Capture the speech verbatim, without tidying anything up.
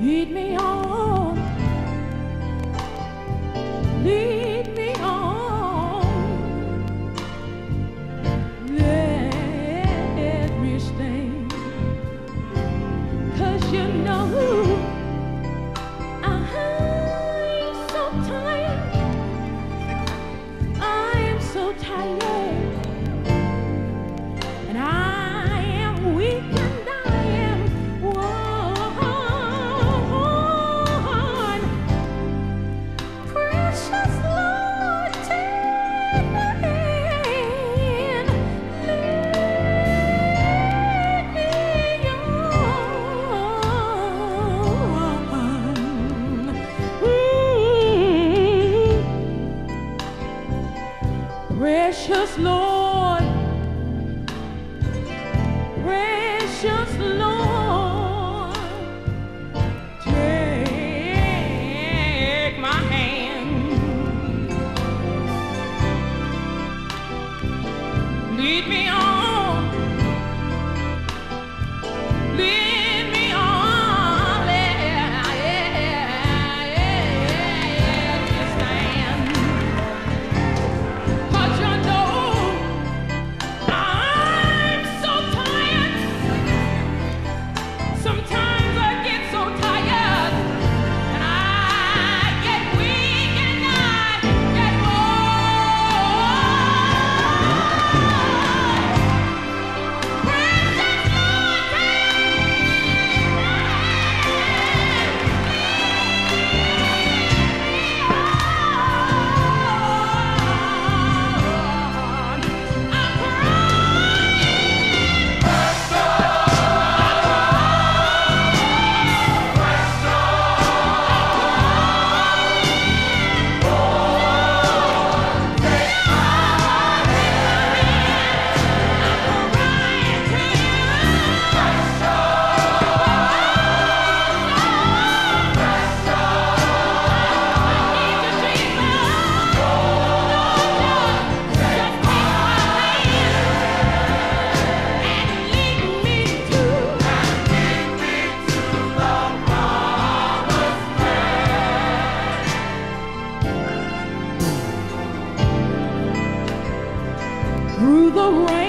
Lead me on, lead me on, let me stay, 'cause you know I'm so tired, I am so tired, and I am weak and I am worn. Precious Lord, take my hand, lead me on. Mm. Precious Lord, precious Lord, take my hand, lead me on, lead me on, yeah, yeah, yeah, yeah, yes I am. 'Cause you know I'm so tired. Sometimes I get so tired, and I get weak, and I get worn. Precious Lord, through the rain.